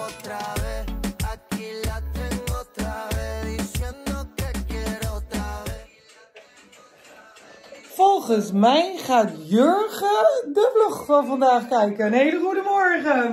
otra vez. Aquí la tengo otra vez. Diciendo que quiero otra vez. Volgens mij gaat Jurgen de vlog van vandaag kijken. Een hele goede morgen.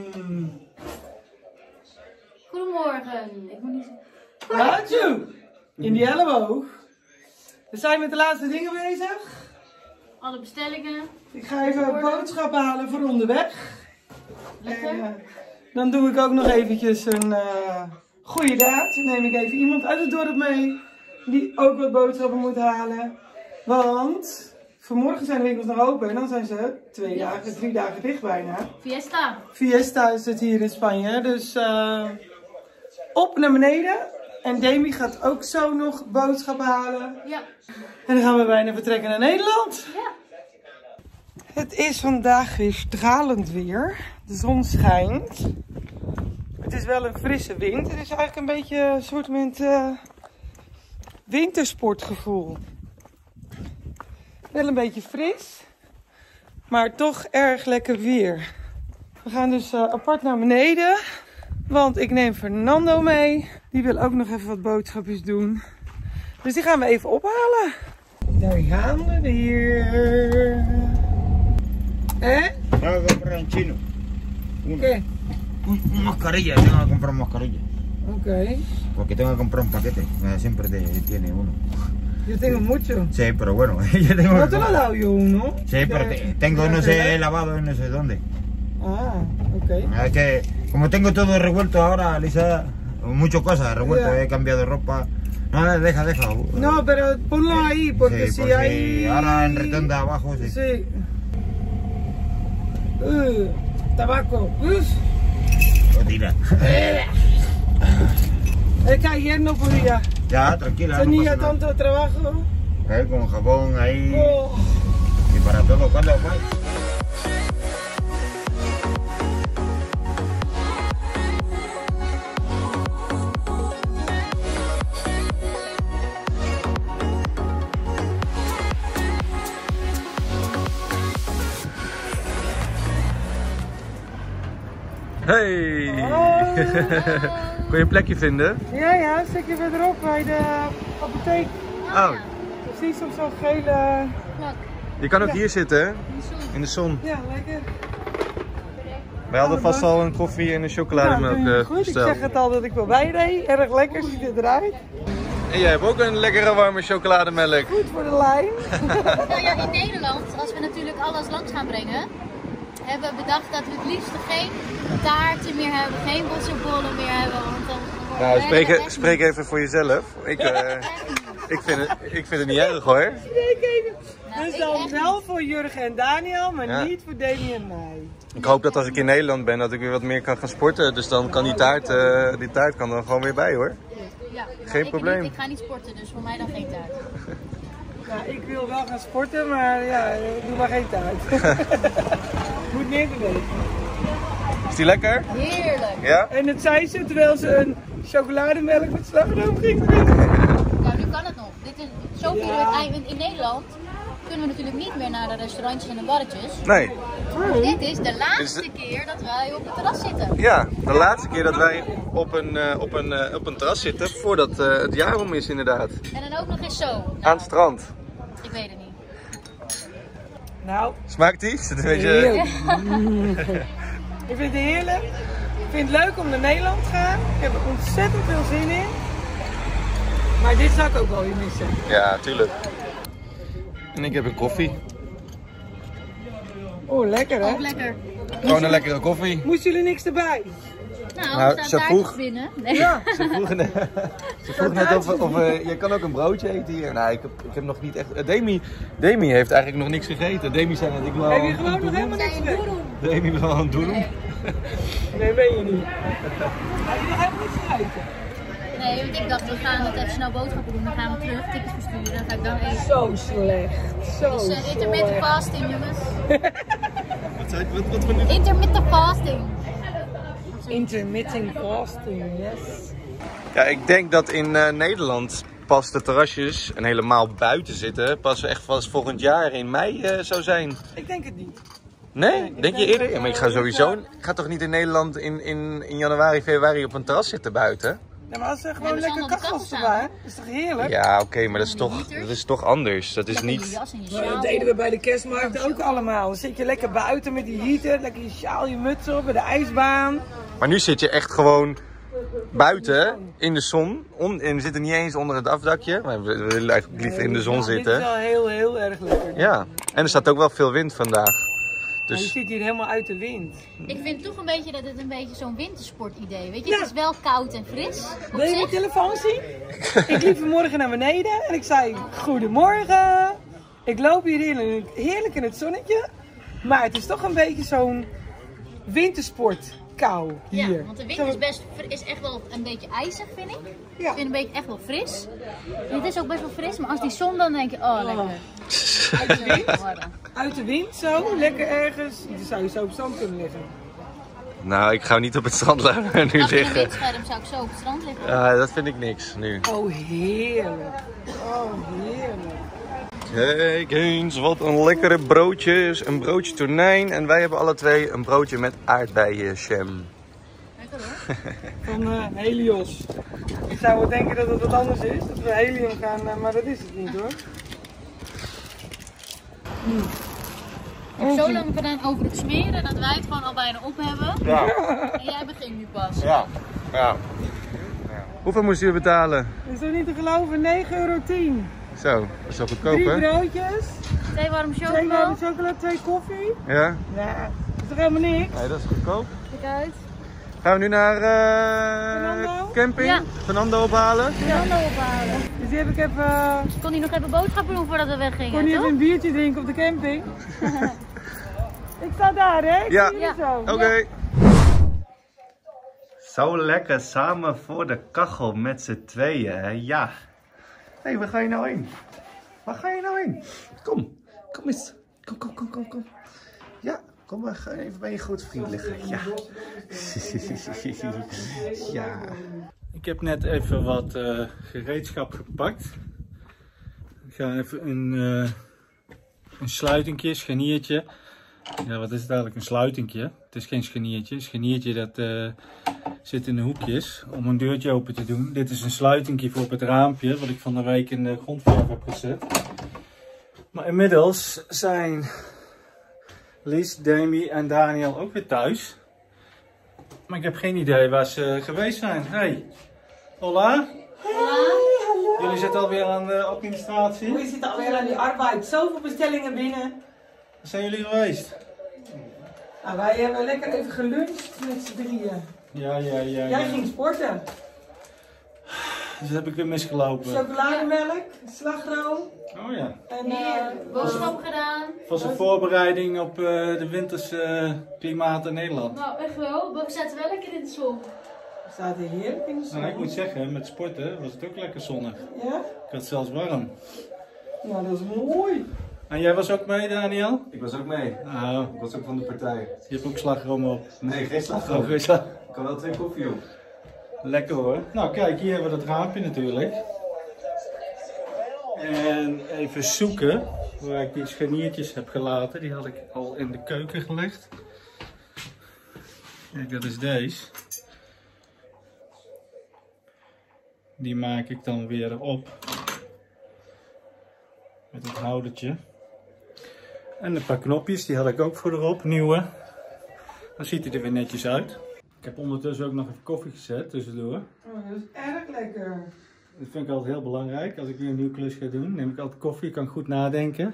Goedemorgen. Ik moet niet zeggen. Raadje. In die elleboog. We zijn met de laatste dingen bezig. Alle bestellingen. Ik ga even boodschappen halen voor onderweg. Lekker. En, dan doe ik ook nog eventjes een goede daad. Dan neem ik even iemand uit het dorp mee. Die ook wat boodschappen moet halen. Want vanmorgen zijn de winkels nog open. En dan zijn ze 3 dagen dicht bijna. Fiesta. Fiesta is het hier in Spanje. Dus op naar beneden. En Demi gaat ook zo nog boodschappen halen. Ja. En dan gaan we bijna vertrekken naar Nederland. Ja. Het is vandaag weer stralend weer. De zon schijnt. Het is wel een frisse wind. Het is eigenlijk een beetje een soort wintersportgevoel. Wel een beetje fris. Maar toch erg lekker weer. We gaan dus apart naar beneden. Want ik neem Fernando mee. Die wil ook nog even wat boodschapjes doen. Dus die gaan we even ophalen. Daar gaan we weer. Tengo que comprar en chino. ¿Qué? Mascarilla, tengo que comprar mascarilla. Ok. Porque tengo que comprar un paquete. Siempre tiene uno. Yo tengo mucho. Sí, pero bueno, yo tengo. ¿No te lo he dado yo uno? Sí, pero tengo no sé lavado en no sé dónde. Ah, ok. Es que como tengo todo revuelto ahora, Lisa, muchas cosas revueltas, Ya. he cambiado ropa. No, deja. No, pero ponlo ahí, porque Sí, si porque hay... ahora en redonda abajo, sí. Sí. Tabaco. Lo tira. Es que ayer no podía. Ya, tranquila. no Tenía pasa nada. tanto trabajo. Con jabón ahí. Oh. Y para todo, ¿cuándo fue? Hey! Oh. Kon je een plekje vinden? Ja, een stukje verderop bij de apotheek. Oh, Precies op zo'n gele... Plak. je kan ook Ja. hier zitten, hè? In de zon. In de zon. Ja, lekker. Wij hadden vast al een koffie en een chocolademelk goed, ik besteld. zeg het al dat ik wel bijreed. Erg lekker ziet het eruit. En jij hebt ook een lekkere warme chocolademelk. Goed voor de lijn. Nou ja, in Nederland, als we natuurlijk alles langs gaan brengen, hebben we bedacht dat we het liefst geen taarten meer hebben, geen bossenbollen meer hebben. Want dan worden Nou, we echt spreek even voor jezelf. Ik vind het niet erg hoor. Nou, Dus ik dan echt wel voor Jurgen en Daniel, maar Ja. niet voor Demi en mij. Ik hoop dat als ik in Nederland ben dat ik weer wat meer kan gaan sporten. Dus dan kan die taart kan er gewoon weer bij hoor. Ja, Geen probleem. Ik ga niet sporten, dus voor mij dan geen taart. Ja, ik wil wel gaan sporten, maar ja, doe maar geen tijd. Moet meer bewegen. Is die lekker? Heerlijk! Ja? En het zei ze terwijl ze een chocolademelk met slagroom ging drinken. Nou, nu kan het nog. Dit is, zo vieren we het eind. In Nederland kunnen we natuurlijk niet meer naar de restaurantjes en de barretjes. Nee. Dit is de laatste keer dat wij op het terras zitten. Ja, de laatste keer dat wij op een terras zitten voordat het jaar om is inderdaad. En dan ook nog eens zo. Nou, Aan het strand. ik weet het niet. Nou, Smaakt die? Is het een beetje... heerlijk. Ik vind het heerlijk. Ik vind het leuk om naar Nederland te gaan. Ik heb er ontzettend veel zin in. Maar dit zou ik ook wel weer missen. Ja, tuurlijk. En ik heb een koffie. Oh, lekker hè? Ook lekker. Gewoon een lekkere koffie. Moesten jullie niks erbij? Nou, Nou, er ze staan taartjes vroeg. binnen. Nee. Ja. Ze vroeg net of je kan ook een broodje eten hier. Nou, ik heb nog niet echt... Demi heeft eigenlijk nog niks gegeten. Demi zei net, ik wil Heb je gewoon nog helemaal niks Zijn mee? boeroe. Demi wil een doen. Nee, weet je niet. Heb je nog helemaal niks gegeten? Nee, want ik dacht, we gaan het even snel boodschappen doen. Dan gaan we terug, tickets versturen. Dan ga ik dan eten. Zo slecht. Zo Dus intermittent slecht. fasting, jongens. Wat voor dit? Intermittent fasting. Intermittent fasting, yes. Ja, ik denk dat in Nederland pas de terrasjes en helemaal buiten zitten pas echt volgend jaar in mei zou zijn. Ik denk het niet. Nee? Denk je eerder? Ja, maar ik ga sowieso... Ik ga toch niet in Nederland in januari, februari op een terras zitten buiten? Ja, maar als er gewoon we lekker staan al de kachels kachels aan. erbij, is toch heerlijk? Ja, oké, maar dat is toch anders. Dat is Lekker je niet... jas en je Maar sjaal. dat deden we bij de kerstmarkt ook allemaal. Dan zit je lekker buiten met die heater, lekker je sjaal, je muts op, bij de ijsbaan. Maar nu zit je echt gewoon buiten in de zon. En we zitten niet eens onder het afdakje. Maar we willen eigenlijk liever in de zon Ja, dit is zitten. wel heel erg lekker. Ja, en er staat ook wel veel wind vandaag. Maar je Dus zit hier helemaal uit de wind. Ik vind toch een beetje dat het een beetje zo'n wintersportidee. Weet je, Ja. het is wel koud en fris. Op Wil je mijn zich. telefoon zien? Ik liep vanmorgen naar beneden en ik zei goedemorgen. Ik loop hier heerlijk in het zonnetje. Maar het is toch een beetje zo'n wintersportkou hier. Ja, want de wind is echt wel een beetje ijzig, vind ik. Ja. Ik vind een beetje echt wel fris. Het is ook best wel fris, maar als die zon dan denk je, oh lekker. Uit de wind, uit de wind zo, lekker ergens. Dan zou je zo op het strand kunnen liggen. nou, ik ga niet op het strand nu Achter een liggen. windscherm zou ik zo op het strand liggen. Ja, dat vind ik niks nu. Oh heerlijk. Oh heerlijk. Kijk eens, wat een lekkere broodjes. Een broodje tonijn. En wij hebben alle twee een broodje met aardbeienjam. Lekker hoor. Van Helios. Ik zou wel denken dat het wat anders is, dat we helium gaan, maar dat is het niet hoor. Ik heb zo lang gedaan over het smeren dat wij het gewoon al bijna op hebben. Ja, En jij begint nu pas. ja, ja. Hoeveel moest u betalen? Is dat niet te geloven? 9,10 €. Zo, dat is wel goedkoop 3 hè? broodjes, 2 warme 2 chocola. warme chocola, 2 koffie. Ja? Ja, dat is toch helemaal niks? Nee, dat is goedkoop. Kijk uit. Gaan we nu naar Fernando? camping? Ja. Fernando ophalen? De handen ophalen. Dus die heb ik even, Kon hij nog even boodschappen doen voordat we kon weggingen, hier even toch? een biertje drinken op de camping. Ik sta daar hè, ik Ja. zie jullie zo. Oké. Zo lekker samen voor de kachel met z'n tweeën, hè? Ja. Hé, waar ga je nou heen? Waar ga je nou heen? Kom eens. Kom. Ja, kom maar, ga even bij je grote vriend liggen. Ja. Ja. Ik heb net even wat gereedschap gepakt. Ik ga even een sluitingje, scharniertje. Ja, wat is het eigenlijk? Een sluitingje. Het is geen scharniertje. Een scharniertje dat zit in de hoekjes om een deurtje open te doen. Dit is een sluitingje voor op het raampje wat ik van de week in de grondverf heb gezet. Maar inmiddels zijn Lies, Demi en Daniel ook weer thuis. Maar ik heb geen idee waar ze geweest zijn. Hey, hola. Jullie zitten alweer aan de administratie. We zitten alweer aan die arbeid, zoveel bestellingen binnen. Waar zijn jullie geweest? Nou, wij hebben lekker even geluncht met z'n drieën. Ja. Jij ging sporten. Dus dat heb ik weer misgelopen. Chocolademelk, slagroom Oh ja. en Boodschap gedaan. Het was een voorbereiding op de winterse klimaat in Nederland. Nou, echt wel. We zaten wel lekker in de zon. we zaten heerlijk in de zon. Nou, ik moet zeggen, met sporten was het ook lekker zonnig. Ja? Ik had het zelfs warm. Nou, dat is mooi. En jij was ook mee, Daniel? Ik was ook mee. Nou, Ik was ook van de partij. je hebt ook slagroom op. Nee, geen Oh, slagroom. geen slag- Ik kan wel 2 koffie op. Lekker hoor. Nou kijk, hier hebben we dat raampje natuurlijk. En even zoeken waar ik die scharniertjes heb gelaten. Die had ik al in de keuken gelegd. Kijk, dat is deze. Die maak ik dan weer op. Met het houdertje. En een paar knopjes, die had ik ook voor erop, nieuwe. Dan ziet hij er weer netjes uit. Ik heb ondertussen ook nog even koffie gezet tussendoor. Oh, dat is erg lekker. Dat vind ik altijd heel belangrijk. Als ik weer een nieuwe klus ga doen, neem ik altijd koffie. Ik kan goed nadenken.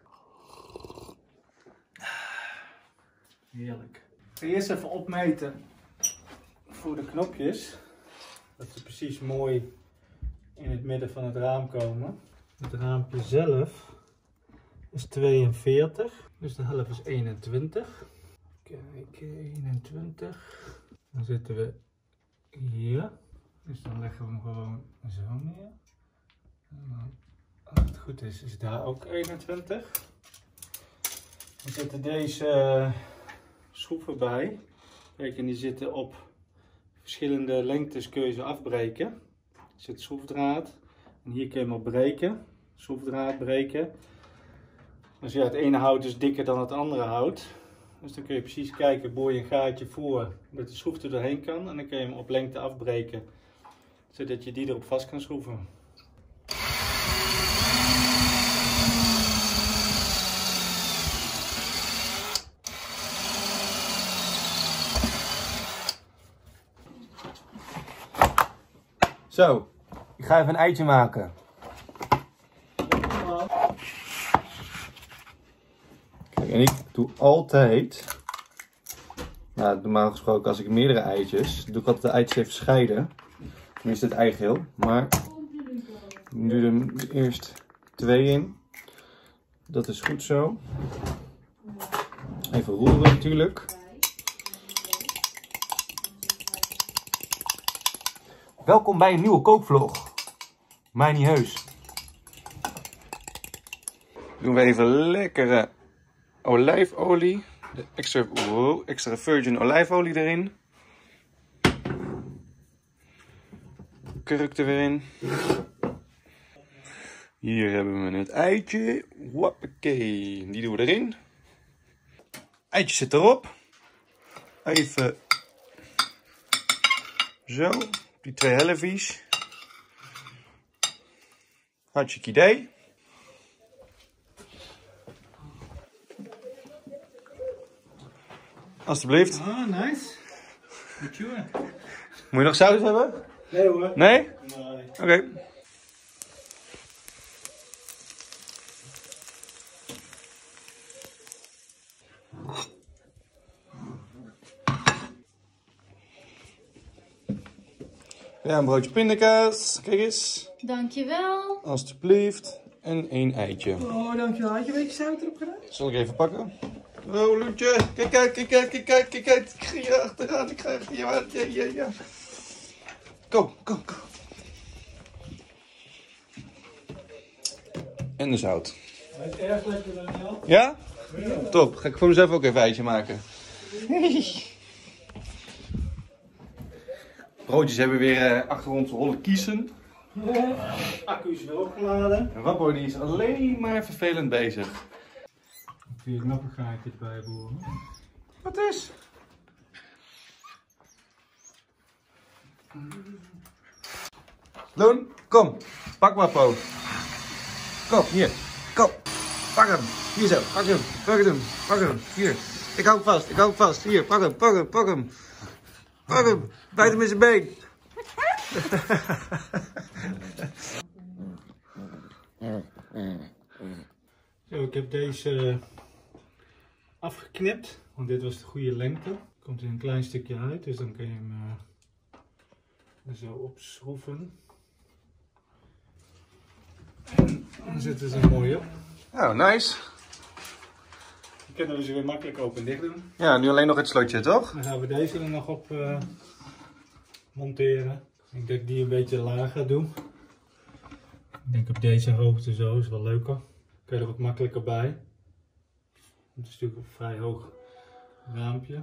Heerlijk. Ik ga eerst even opmeten voor de knopjes. Dat ze precies mooi in het midden van het raam komen. Het raampje zelf is 42. Dus de helft is 21. Kijk, 21. Dan zitten we hier. Dus dan leggen we hem gewoon zo neer. En dan, als het goed is, is daar ook 21. Dan zitten deze schroeven bij. Kijk, en die zitten op verschillende lengtes, kun je ze afbreken. Er zit schroefdraad. En hier kun je hem op breken. Schroefdraad breken. Dus ja, het ene hout is dikker dan het andere hout. Dus dan kun je precies kijken, boor je een gaatje voor, dat de schroef er doorheen kan. En dan kun je hem op lengte afbreken, zodat je die erop vast kan schroeven. Zo, ik ga even een eitje maken. Kijk, en ik doe altijd, nou, normaal gesproken als ik meerdere eitjes, doe ik altijd de eitjes even scheiden. Tenminste het eigeel, maar ik doe er eerst 2 in. Dat is goed zo. Even roeren natuurlijk. Welkom bij een nieuwe kookvlog. Mij niet heus. Doen we even lekkere olijfolie. De extra virgin olijfolie erin. Kurk er weer in. Hier hebben we het eitje. Hoppakee. Die doen we erin. Eitje zit erop. Even zo. Die 2 helftjes. Hartstikke idee. Alsjeblieft. Ah, nice. Mature. Moet je nog saus hebben? Nee hoor. Nee? Nee. Oké. Ja, een broodje pindakaas. Kijk eens. Dankjewel. Alsjeblieft. En 1 eitje. Oh, dankjewel. Had je een beetje zout erop gedaan? Zal ik even pakken? Oh, Loetje. Kijk uit, kijk uit, kijk uit, kijk uit. Ik ga hier achteraan. Ik ga achter je aan. Ja. Kom. En de zout. Hij is erg lekker, Daniel. Ja? Top. Ga ik voor mezelf ook even een eitje maken. Broodjes hebben weer achter ons rollen kiezen. Accu is weer opgeladen. En Wappo die is alleen maar vervelend bezig. Kun je nog een gaatje erbij boren? Wat is? Loen, kom. Pak Wappo. Kom, hier. Kom. Pak hem. Hier zo. Pak hem. Hier. Ik hou hem vast. Hier, pak hem. Bijt hem in zijn been. Zo, ik heb deze afgeknipt, want dit was de goede lengte. Komt er een klein stukje uit, dus dan kun je hem er zo opschroeven. En dan zitten ze er mooi op. Nou, nice. Dan kunnen we ze weer makkelijk open en dicht doen. Ja, nu alleen nog het slotje, toch? Dan gaan we deze er nog op monteren. Ik denk dat ik die een beetje lager doe. Ik denk op deze hoogte zo, is wel leuker. Kun je er wat makkelijker bij. Het is natuurlijk een vrij hoog raampje.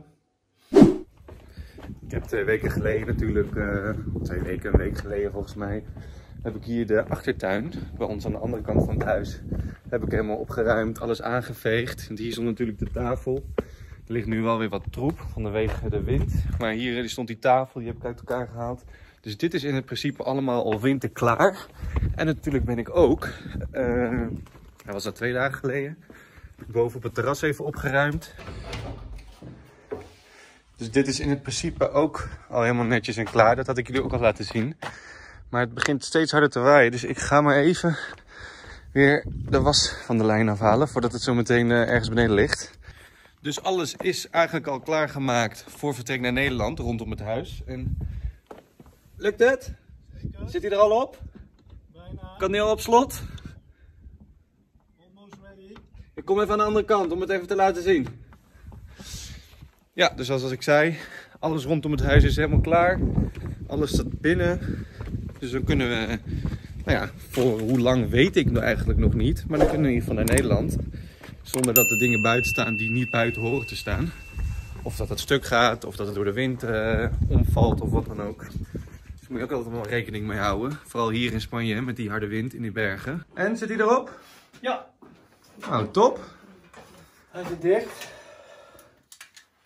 Ik heb 2 weken geleden natuurlijk, 2 weken, een week geleden volgens mij, heb ik hier de achtertuin, bij ons aan de andere kant van het huis, heb ik helemaal opgeruimd, alles aangeveegd. En hier stond natuurlijk de tafel. Er ligt nu wel weer wat troep vanwege de wind, maar hier stond die tafel, die heb ik uit elkaar gehaald. Dus dit is in het principe allemaal al winterklaar. En natuurlijk ben ik ook, dat was dat 2 dagen geleden, boven op het terras even opgeruimd. Dus dit is in het principe ook al helemaal netjes en klaar. Dat had ik jullie ook al laten zien. Maar het begint steeds harder te waaien. Dus ik ga maar even weer de was van de lijn afhalen. Voordat het zo meteen ergens beneden ligt. Dus alles is eigenlijk al klaargemaakt voor vertrek naar Nederland. Rondom het huis. En lukt het? Zit hij er al op? Bijna. Kan hij al op slot? Almost ready. Ik kom even aan de andere kant om het even te laten zien. Ja, dus zoals ik zei, alles rondom het huis is helemaal klaar. Alles staat binnen. Dus dan kunnen we, nou ja, voor hoe lang weet ik nou eigenlijk nog niet. Maar dan kunnen we in ieder geval naar Nederland. Zonder dat er dingen buiten staan die niet buiten horen te staan. Of dat het stuk gaat, of dat het door de wind omvalt of wat dan ook. Dus daar moet je ook altijd wel rekening mee houden. Vooral hier in Spanje met die harde wind in die bergen. En, zit hij erop? Ja, Nou, top. hij zit dicht.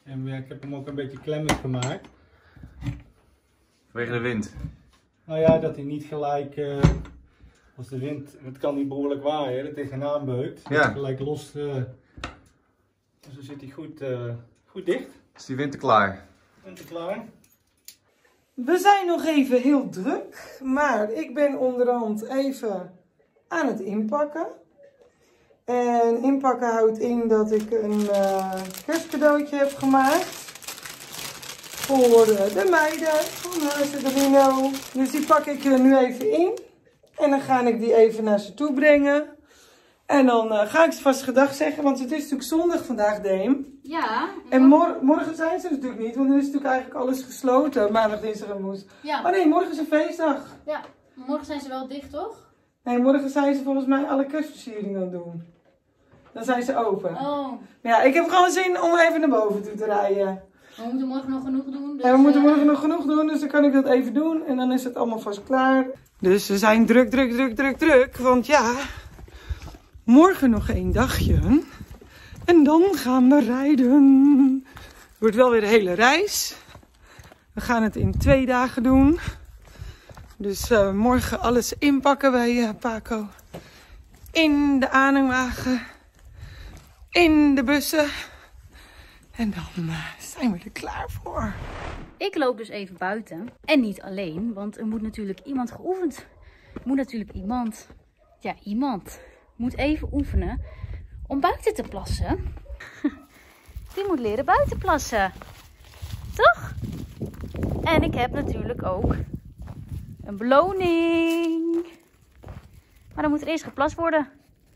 En ja, ik heb hem ook een beetje klemmig gemaakt. Vanwege de wind. Nou ja, dat hij niet gelijk, als de wind, het kan niet behoorlijk waaien, dat hij tegenaan beukt. Ja. Dat hij gelijk los, dus dan zit hij goed dicht. Is die winter klaar? Winter klaar. We zijn nog even heel druk, maar ik ben onderhand even aan het inpakken. En inpakken houdt in dat ik een kerstcadeautje heb gemaakt voor de meiden van Huizen de Rino. Dus die pak ik er nu even in en dan ga ik die even naar ze toe brengen. En dan ga ik ze vast gedag zeggen, want het is natuurlijk zondag vandaag, Deem. Ja. En morgen zijn ze natuurlijk niet, want dan is natuurlijk eigenlijk alles gesloten. Maandag, dinsdag en woensdag. Ja. Oh nee, morgen is een feestdag. Ja. Morgen zijn ze wel dicht, toch? Nee, morgen zijn ze volgens mij alle kerstversieringen aan het doen. Dan zijn ze open. Oh. Maar ja, ik heb gewoon zin om even naar boven toe te rijden. We moeten morgen nog genoeg doen. Dus, En we moeten morgen nog genoeg doen, dus dan kan ik dat even doen. En dan is het allemaal vast klaar. Dus we zijn druk. Want ja, morgen nog 1 dagje. En dan gaan we rijden. Het wordt wel weer de hele reis. We gaan het in 2 dagen doen. Dus morgen alles inpakken bij Paco. In de aanhangwagen. In de bussen. En dan zijn we er klaar voor. Ik loop dus even buiten. En niet alleen, want er moet natuurlijk iemand geoefend. Er moet natuurlijk iemand moet even oefenen om buiten te plassen. Die moet leren buiten plassen. Toch? En ik heb natuurlijk ook een beloning. Maar dan moet er eerst geplast worden.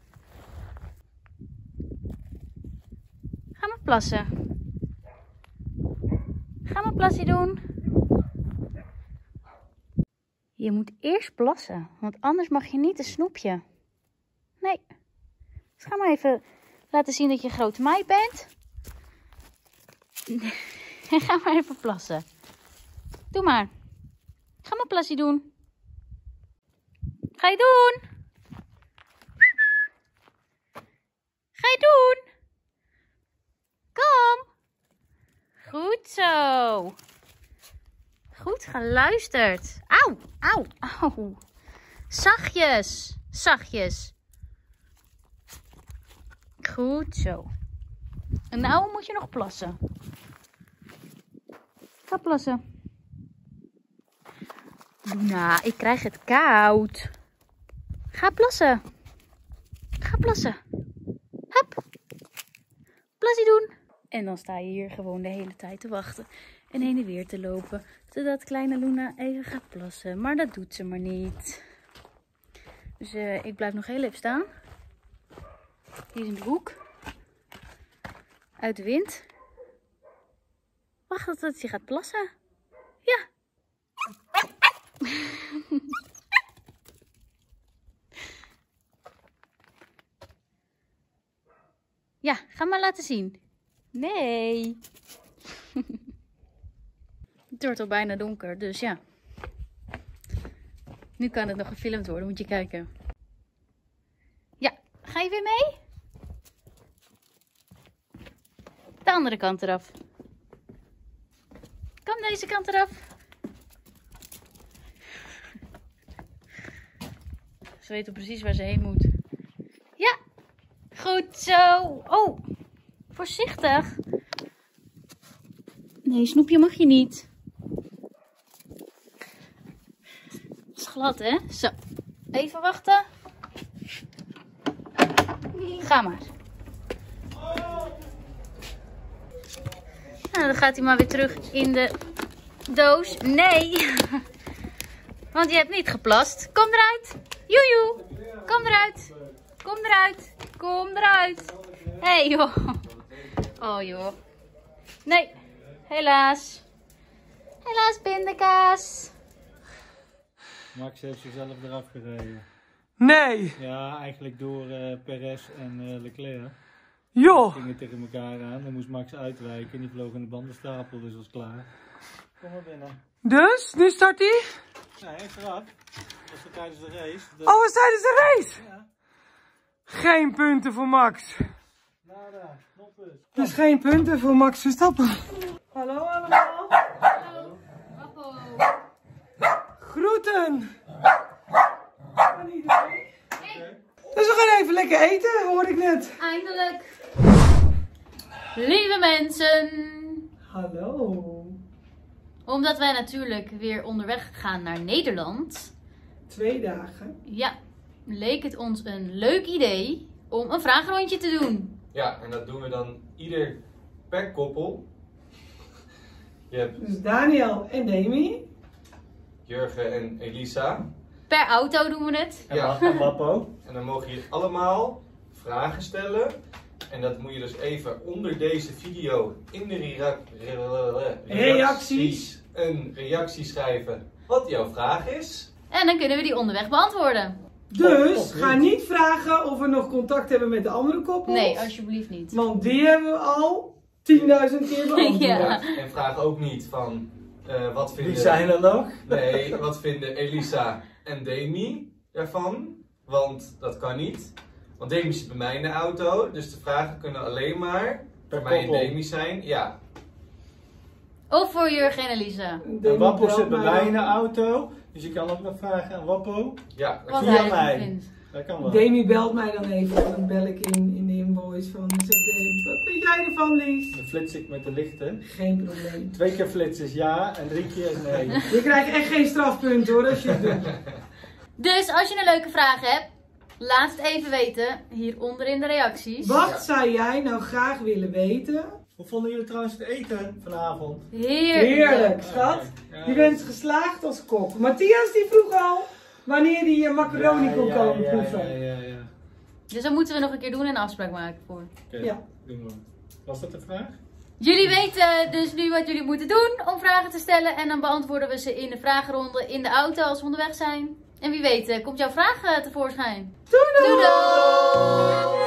Ga maar plassen. Ga maar plassie doen. Je moet eerst plassen, want anders mag je niet een snoepje. Nee. Dus ga maar even laten zien dat je een grote meid bent. En ga maar even plassen. Doe maar. Ga maar plassie doen. Ga je doen? Ga je doen? Kom. Goed zo. Goed geluisterd. Auw, auw, auw. Zachtjes, zachtjes. Goed zo. En nou moet je nog plassen. Ga plassen. Luna, ik krijg het koud. Ga plassen. Ga plassen. Hup. Plassie doen. En dan sta je hier gewoon de hele tijd te wachten. En heen en weer te lopen. Zodat kleine Luna even gaat plassen. Maar dat doet ze maar niet. Dus ik blijf nog heel even staan. Hier in de hoek. Uit de wind. Wacht tot hij gaat plassen. Ja. Ja, ga maar laten zien. Nee. Het wordt al bijna donker, dus ja. Nu kan het nog gefilmd worden, moet je kijken. Ja, ga je weer mee? De andere kant eraf. Kom deze kant eraf. Ze weten precies waar ze heen moet. Ja, goed zo. Oh, voorzichtig. Nee, snoepje mag je niet. Het is glad, hè? Zo, even wachten. Ga maar. Nou, dan gaat hij maar weer terug in de doos. Nee, want je hebt niet geplast. Kom eruit. Joejoe. Kom eruit. Kom eruit. Kom eruit. Hé, hey, joh. Oh, joh. Nee, helaas. Helaas, pindakaas. Max heeft zichzelf eraf gereden. Nee. Ja, eigenlijk door Perez en Leclerc. Joh. Die gingen tegen elkaar aan. Dan moest Max uitwijken. En die vloog in de bandenstapel, dus was klaar. Kom maar binnen. Dus, nu start hij? Nee, hij is eraf. Dat was tijdens de race. Oh, we tijdens de race. Ja. Geen punten voor Max. Nada, knoppers. Dus geen punten voor Max Verstappen. Hallo allemaal. Hallo. Wappo. Groeten. Aan iedereen. Dus we gaan even lekker eten, hoor ik net. Eindelijk. Lieve mensen. Hallo. Omdat wij natuurlijk weer onderweg gaan naar Nederland. 2 dagen. Ja, leek het ons een leuk idee om een vragenrondje te doen. Ja, en dat doen we dan ieder per koppel. Je hebt Dus Daniel en Demi. Jurgen en Elisa. Per auto doen we het. Ja. En Wappo. En dan mogen jullie allemaal vragen stellen. En dat moet je dus even onder deze video in de reacties een reactie schrijven wat jouw vraag is. En dan kunnen we die onderweg beantwoorden. Dus Of ga niet vragen of we nog contact hebben met de andere koppels. Nee, alsjeblieft niet. Want die hebben we al 10.000 keer beantwoord. Ja. En vraag ook niet van wat vinden... Wie zijn er nog? Nee, wat vinden Elisa en Demi ervan? Want dat kan niet. Want Demi zit bij mij in de auto, dus de vragen kunnen alleen maar bij mij en koppel. Demi zijn. Ja. Of voor Jurgen en Elisa. En Wappo belt zit bij mij mij dan. in de auto. Dus je kan ook nog vragen aan Wappo. Ja, dat Wat Via hij ervan mij. vindt. Dat kan wel. Demi belt mij dan even. Dan bel ik in de invoice van. Zegt Demi, wat vind jij ervan, Lies? Dan flits ik met de lichten. Geen probleem. 2 keer flits is ja en 3 keer is nee. Je krijgt echt geen strafpunt hoor als je het doet. Dus als je een leuke vraag hebt, laat het even weten hieronder in de reacties. Wat zou jij nou graag willen weten? Hoe vonden jullie trouwens het eten vanavond? Heerlijk, schat. Ja. Je bent geslaagd als kok. Matthias die vroeg al wanneer die macaroni kon komen proeven. Ja. Dus dat moeten we nog een keer doen en een afspraak maken voor. Oké, Ja. doen we. Was dat de vraag? Jullie weten dus nu wat jullie moeten doen om vragen te stellen. En dan beantwoorden we ze in de vragenronde in de auto als we onderweg zijn. En wie weet komt jouw vraag tevoorschijn. Doei doei! Doei doei!